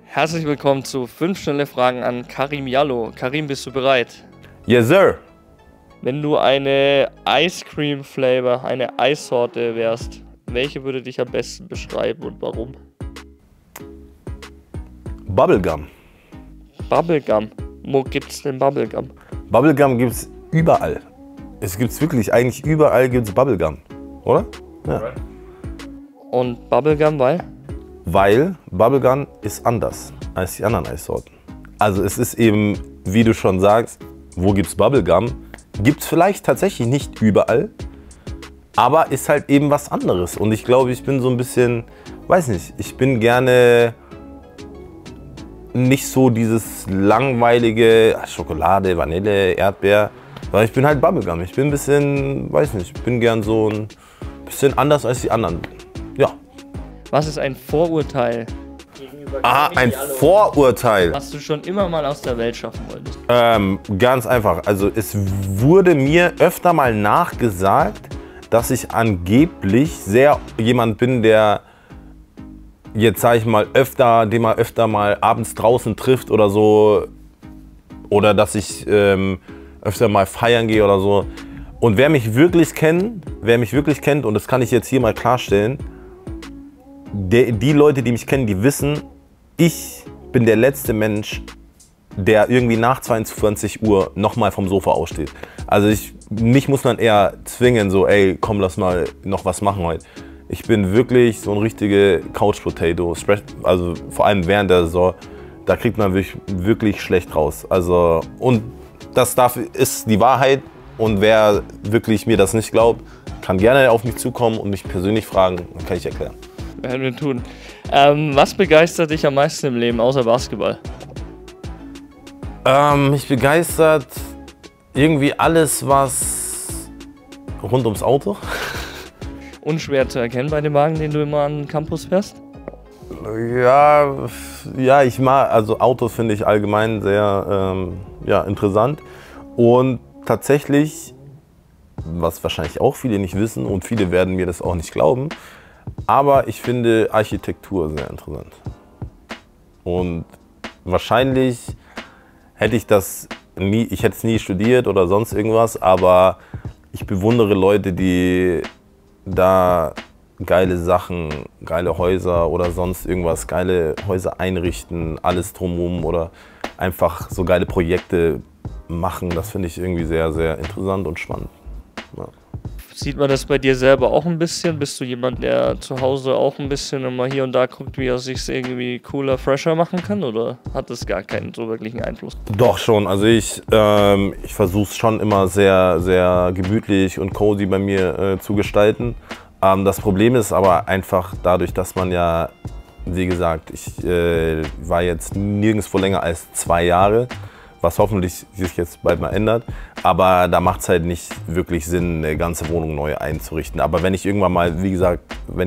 Herzlich willkommen zu 5 schnelle Fragen an Karim Jallo. Karim, bist du bereit? Yes, sir. Wenn du eine Ice Cream Flavor, eine Eissorte wärst, welche würde dich am besten beschreiben und warum? Bubblegum. Bubblegum. Wo gibt's denn Bubblegum? Bubblegum gibt's überall. Es gibt's wirklich, eigentlich überall gibt's Bubblegum, oder? Ja. Und Bubblegum, weil? Weil Bubblegum ist anders als die anderen Eissorten. Also es ist eben, wie du schon sagst, wo gibt's Bubblegum? Gibt's vielleicht tatsächlich nicht überall, aber ist halt eben was anderes. Und ich glaube, ich bin so ein bisschen, weiß nicht, ich bin gerne nicht so dieses langweilige Schokolade, Vanille, Erdbeer, weil ich bin halt Bubblegum. Ich bin ein bisschen, weiß nicht, ich bin gern so ein bisschen anders als die anderen. Ja. Was ist ein Vorurteil? Ein Vorurteil. Was du schon immer mal aus der Welt schaffen wolltest? Ganz einfach. Also es wurde mir öfter mal nachgesagt, dass ich angeblich sehr jemand bin, der jetzt sage ich mal den man öfter mal abends draußen trifft oder so, oder dass ich öfter mal feiern gehe oder so. Und wer mich wirklich kennt, und das kann ich jetzt hier mal klarstellen, die Leute, die mich kennen, die wissen, ich bin der letzte Mensch, der irgendwie nach 22 Uhr nochmal vom Sofa aussteht. Also mich muss man eher zwingen, so ey, komm, lass mal noch was machen heute. Ich bin wirklich so ein richtige Couch Potato, also vor allem während der Saison, da kriegt man wirklich schlecht raus. Also, und das ist die Wahrheit, und wer wirklich mir das nicht glaubt, kann gerne auf mich zukommen und mich persönlich fragen, dann kann ich erklären. Werden wir tun. Was begeistert dich am meisten im Leben, außer Basketball? Mich begeistert irgendwie alles, was rund ums Auto. Unschwer zu erkennen bei dem Wagen, den du immer an den Campus fährst? Ja, ich mag, also Autos finde ich allgemein sehr interessant. Und tatsächlich, was wahrscheinlich auch viele nicht wissen und viele werden mir das auch nicht glauben, aber ich finde Architektur sehr interessant. Und wahrscheinlich hätte ich ich hätte es nie studiert oder sonst irgendwas, aber ich bewundere Leute, die da geile Sachen, geile Häuser oder sonst irgendwas, geile Häuser einrichten, alles drumherum oder einfach so geile Projekte machen. Das finde ich irgendwie sehr, sehr interessant und spannend. Ja. Sieht man das bei dir selber auch ein bisschen? Bist du jemand, der zu Hause auch ein bisschen immer hier und da guckt, wie er sich irgendwie cooler, fresher machen kann? Oder hat das gar keinen so wirklichen Einfluss? Doch schon. Also ich versuche es schon immer sehr, sehr gemütlich und cozy bei mir zu gestalten. Das Problem ist aber einfach dadurch, dass man ja, wie gesagt, ich war jetzt nirgendwo länger als 2 Jahre. Was hoffentlich sich jetzt bald mal ändert. Aber da macht es halt nicht wirklich Sinn, eine ganze Wohnung neu einzurichten. Aber wenn ich irgendwann mal, wie gesagt,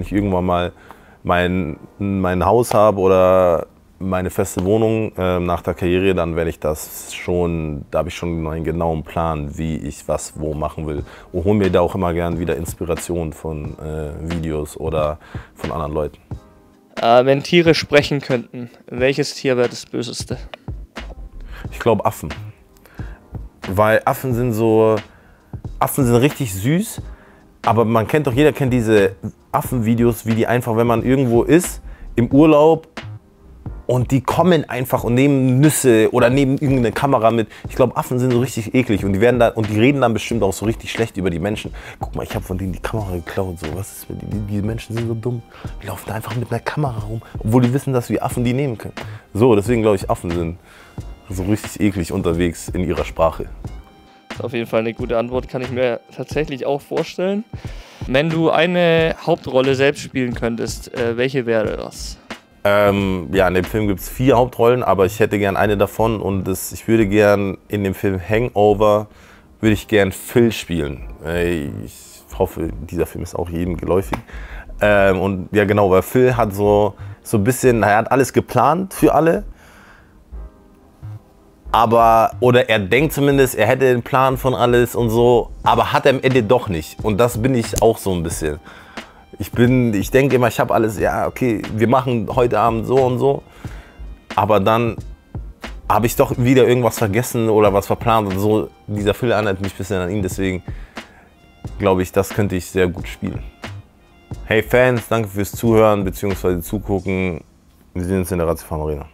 mein Haus habe oder meine feste Wohnung nach der Karriere, dann werde ich das schon, da habe ich schon einen genauen Plan, wie ich was wo machen will. Und hole mir da auch immer gern wieder Inspiration von Videos oder von anderen Leuten. Wenn Tiere sprechen könnten, welches Tier wäre das Böseste? Ich glaube Affen. Weil Affen sind richtig süß, aber jeder kennt diese Affenvideos, wie die einfach, wenn man irgendwo ist, im Urlaub, und die kommen einfach und nehmen Nüsse oder nehmen irgendeine Kamera mit. Ich glaube, Affen sind so richtig eklig und die reden dann bestimmt auch so richtig schlecht über die Menschen. Guck mal, ich habe von denen die Kamera geklaut. So, was ist, die Menschen sind so dumm. Die laufen da einfach mit einer Kamera rum, obwohl die wissen, dass wir Affen die nehmen können. So, deswegen glaube ich, Affen sind so richtig eklig unterwegs in ihrer Sprache. Das ist auf jeden Fall eine gute Antwort, kann ich mir tatsächlich auch vorstellen. Wenn du eine Hauptrolle selbst spielen könntest, welche wäre das? Ja, in dem Film gibt es 4 Hauptrollen, aber ich hätte gern eine davon und ich würde gern in dem Film Hangover, würde ich gern Phil spielen. Ich hoffe, dieser Film ist auch jedem geläufig. Und ja genau, weil Phil hat so ein bisschen, er hat alles geplant für alle. Oder er denkt zumindest, er hätte den Plan von alles und so, aber hat er am Ende doch nicht. Und das bin ich auch so ein bisschen. Ich denke immer, ich habe alles, ja okay, wir machen heute Abend so und so. aber dann habe ich doch wieder irgendwas vergessen oder was verplant und so. Dieser Film erinnert mich ein bisschen an ihn, deswegen glaube ich, das könnte ich sehr gut spielen. Hey Fans, danke fürs Zuhören bzw. Zugucken. Wir sehen uns in der Ratiofarm Arena.